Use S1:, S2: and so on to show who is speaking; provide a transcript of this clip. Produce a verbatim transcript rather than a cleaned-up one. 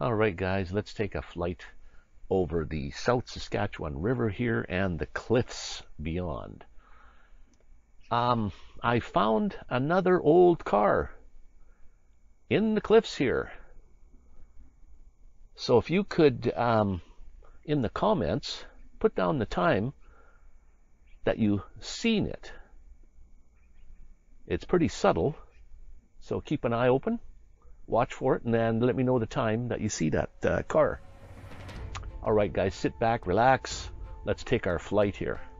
S1: All right, guys, let's take a flight over the South Saskatchewan River here and the cliffs beyond. Um, I found another old car in the cliffs here. So if you could, um, in the comments, put down the time that you seen it. It's pretty subtle, so keep an eye open, watch for it, and then let me know the time that you see that uh, car. All right, guys, sit back, relax. Let's take our flight here.